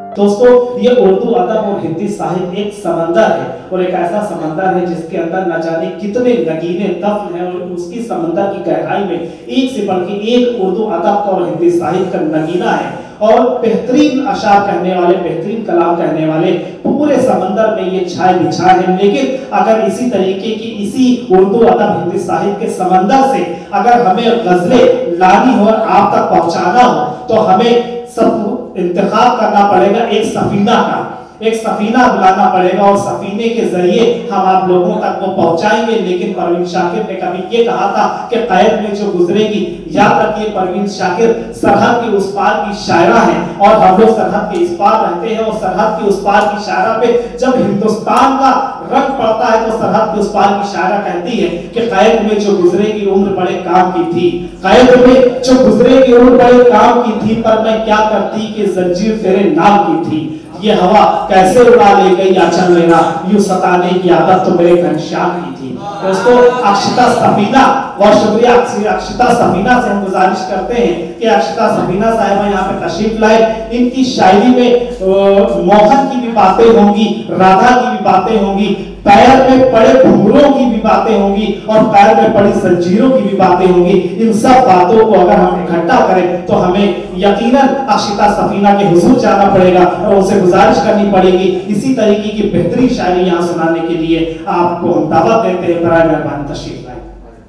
दोस्तों, ये उर्दू अदब और हिंदी साहित्य एक समंदर है और एक ऐसा समंदर है जिसके अंदर न जाने कितने नगीने दफन हैं और उसकी समंदर की गहराई में एक से बढ़ के एक उर्दू अदब का और हिंदी साहित्य का नगीना है और बेहतरीन अशार कहने वाले, बेहतरीन कलाम कहने वाले पूरे समंदर में ये छाए बिछाए हैं। लेकिन अगर इसी तरीके की इसी उर्दू अदब हिंदी साहित्य के समंदर से अगर हमें गजलें लानी हो और आप तक पहुंचाना हो तो हमें सब इंतखाब करना पड़ेगा एक सफीना बुलाना पड़ेगा और सफीने के जरिए हम आप लोगों तक वो पहुंचाएंगे। लेकिन परवीन शाकिर ने कभी ये कहा था कि कैद में जो गुजरेगी, याद रखिए परवीन शाकिर सरहद के उस पार की शायरा है और हम लोग सरहद के इस पार रहते हैं और सरहद के उस पार की शायरा पे जब हिंदुस्तान का रंग पड़ता है तो सरहद के उस पार की शायरा कहती है कि कैद में जो गुजरेगी उम्र बड़े काम की थी, कैद में जो गुजरेगी उम्र बड़े काम की थी, पर मैं क्या करती कि जंजीर तेरे नाम की थी। ये हवा कैसे उड़ा ले गई आंचल मेरा, यूं सताने की आदत तो मेरे घनश्याम की थी। दोस्तों, अक्षता सफीना, बहुत शुक्रिया अक्षता सफीना से हम गुजारिश करते हैं कि अक्षता सफीना साहिबा यहाँ पे तशरीफ लाए। इनकी शायरी में मोहन की भी बातें होंगी, राधा की भी बातें होंगी, पैर में पड़े घुंघरों की भी बातें होंगी और पैर में पड़ी जंजीरों की भी बातें होंगी। इन सब बातों को अगर हम इकट्ठा करें तो हमें यकीनन अक्षता सफीना के हुजूर जाना पड़ेगा और उनसे गुजारिश करनी पड़ेगी इसी तरीके की बेहतरीन शायरी यहाँ सुनाने के लिए आपको हम दावत देते हैं। बराए मेहरबानी तशरीफ लाएं।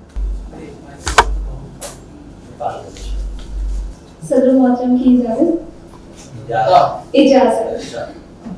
सदर मोहतरम की इजाजत।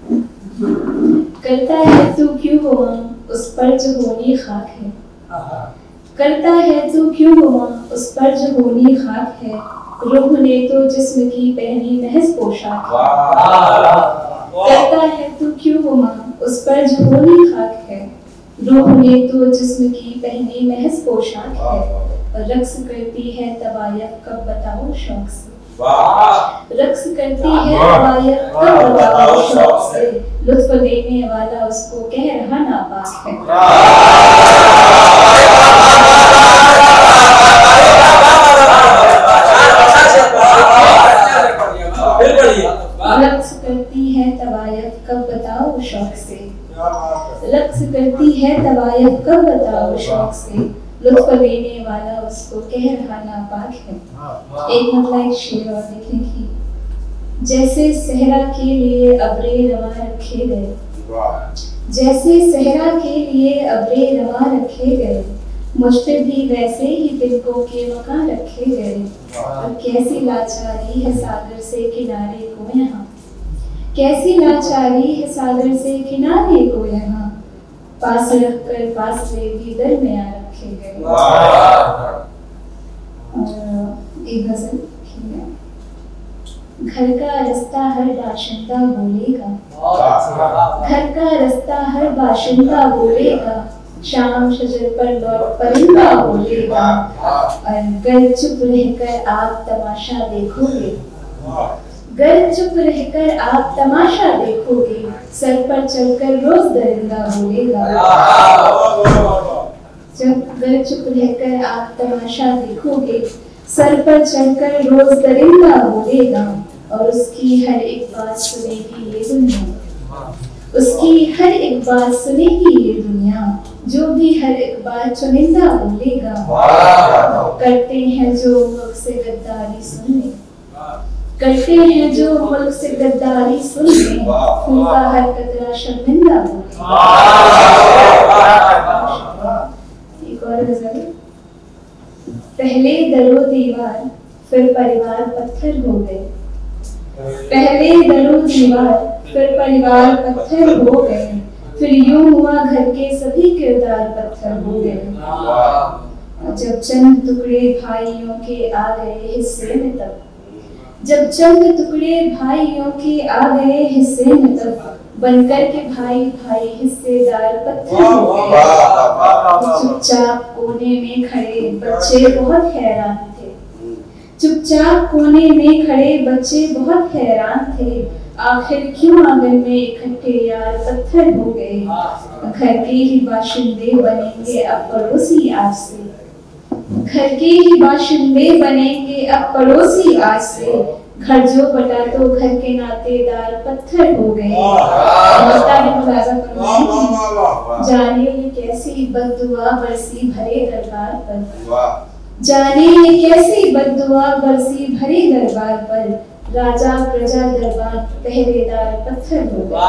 करता है तू क्यों हुआ उस पर जो होनी खाक है, करता है तू क्यों हुआ उस पर जो होनी खाक है, रूह ने तो जिस्म की पहनी महज पोशाक है। करता है तू क्यों हुआ उस पर जो होनी खाक है, रूह ने तो जिस्म की पहनी महज पोशाक है, और रक्स करती है तवायफ कब बताओ शौक से, रक्स करती है तवायफ कब बताओ शौक से, लुत्फ देने वाला उसको कह रहा नापाक है। रक्स करती है तवायफ कब बताओ शौक से, रक्स करती है तवायफ कब बताओ शौक से, लुत्फ देने वाला उसको कह रहा नापाक है। एक मतलब एक शेर और देखें कि जैसे सहरा के लिए अब्रे रवा रखे गए, जैसे सहरा के लिए अब्रे रवा रखे गए, मुझ पे भी वैसे ही तिलकों के वक़ा रखे गए, और कैसी लाचारी है सागर से किनारे को यहाँ, कैसी लाचारी है सागर से किनारे को यहाँ, पास रखकर पास ले भी दरमियां रखे गए। और एक गजल घर का रास्ता हर बाशिंदा बोलेगा, घर का रास्ता हर बाशिंदा बोलेगा, शाम शजर पर लौट परिंदा बोलेगा, और गर चुप रहकर आप तमाशा देखोगे, गर चुप रहकर आप तमाशा देखोगे, सर पर चढ़कर रोज दरिंदा बोलेगा। जब गर चुप रहकर आप तमाशा देखोगे, सर पर चढ़कर रोज दरिंदा बोलेगा, और उसकी हर एक बात सुनेगी ये दुनिया, उसकी हर एक बात सुनेगी ये दुनिया, जो भी हर एक बात चुनिंदा बोलेगा। करते हैं जो मुल्क से गद्दारी सुन ले, करते हैं जो मुल्क से गद्दारी सुन ले, उनका हर कतरा शर्मिंदा बोलेगा। एक और गजल। पहले दरो दीवार फिर परिवार पत्थर हो गए, पहले दरो दीवार फिर परिवार पत्थर हो गए, फिर यूं हुआ घर के सभी किरदार पत्थर हो गए। जब चंद टुकड़े भाइयों के आ गए हिस्से में तब, जब चंद टुकड़े भाइयों के आ गए हिस्से में तब, बनकर के भाई भाई हिस्सेदार पत्थर हो गए। चुपचाप कोने में खड़े बच्चे बहुत हैरान थे, चुपचाप कोने में खड़े बच्चे बहुत हैरान थे, आखिर क्यों आंगन में इकट्ठे यार पत्थर हो गए। घर के ही बाशिंदे बनेंगे अब पड़ोसी आज से, घर के ही बाशिंदे बनेंगे अब पड़ोसी आज से, घर जो बटा तो घर के नातेदार पत्थर हो गए। जाने ये कैसी बद्दुआ बरसी भरे दरबार पर, जाने ये कैसी बद्दुआ बरसी भरे दरबार पर, राजा प्रजा दरबार पहरेदार पत्थर हो गए।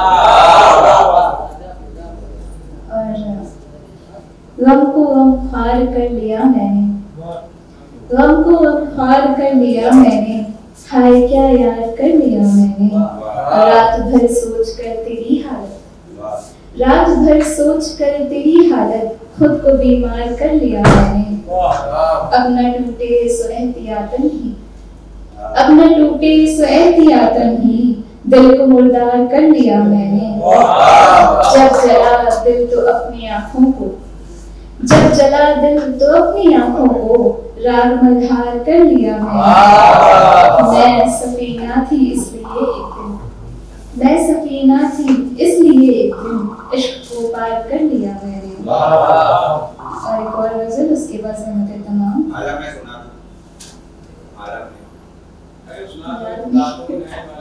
और गम को गम हार कर लिया मैंने, गम को गम हार कर लिया मैंने, हाय क्या यार कर लिया मैंने। रात भर सोच कर तेरी हालत, रात भर सोच कर तेरी हालत, खुद को बीमार कर लिया मैंने। अब न टूटे सो एहतियातन ही, अब न टूटे सो एहतियातन ही, दिल को मुर्दार कर लिया मैंने। जब जला दिल तो अपनी आंखों को, जब जला दिल तो अपनी आंखों को, राग मल्हार कर लिया मैंने। मैं सफीना थी इसलिए एक दिन, मैं सफीना थी इसलिए एक दिन, इश्क को पार कर लिया मैंने। और एक और गजल, उसके बाद सहमत तमाम। आला मैं सुना था, आला में अरे सुना तो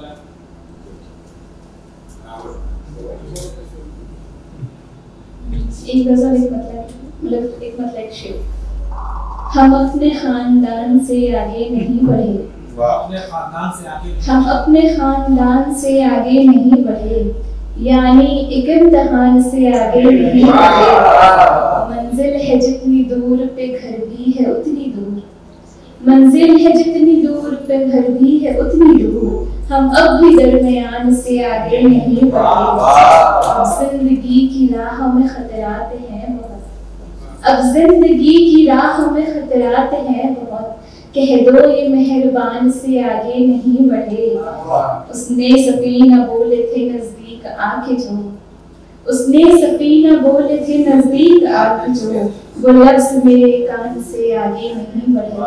एक गजल, एक मतलब एक शेर। हम अपने खानदान से आगे नहीं बढ़े, हम अपने खानदान से आगे नहीं बढ़े, यानी एक इम्तिहान से आगे नहीं बढ़े। मंजिल है जितनी दूर पे घर भी है उतनी दूर, मंजिल है जितनी दूर पे घर भी है उतनी दूर, हम अब भी दरमियान से आगे नहीं बढ़े। जिंदगी की राह में खतरात हैं बहुत, अब जिंदगी की राह में खतरात हैं बहुत, कह दो ये मेहरबान से आगे नहीं बढ़े। उसने सफीना बोले थे नजदीक आके जो, उसने सफीना बोले थे नजदीक आके जो, वो लफ्ज मेरे कान से आगे नहीं बढ़े।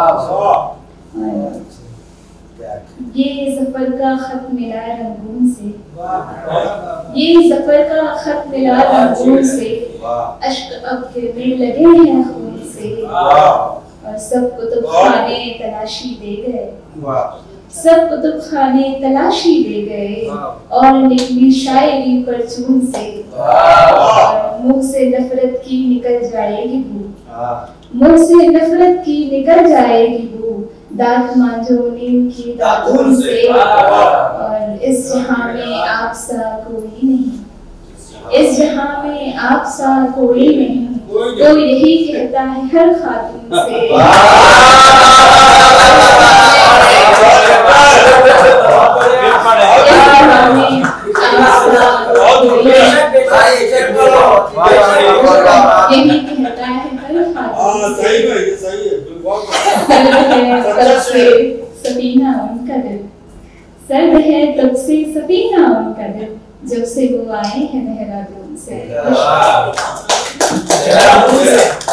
ये ज़फ़र का खत मिला रंगून से, ये ज़फ़र का खत मिला रंगून से, अश्क अब गिरने लगे हैं खून से। और सब कुतुब खाने तलाशी दे गए, सब कुतुब खाने तलाशी दे गए, और निकली शायरी परचून से। मुंह से नफरत की निकल जाएगी बू, मुंह से नफरत की निकल जाएगी बू, दांत मांझो नीम की दातून से। और इस जहां में आप सा कोई नहीं, इस जहां में आप सा कोई नहीं, तो यही कहता है हर खातून से। यही कहता है हर खातून से। सफीना उनका दिल, सर्द है तब से सफीना उनका दिल, जब से वो आए हैं देहरादून से।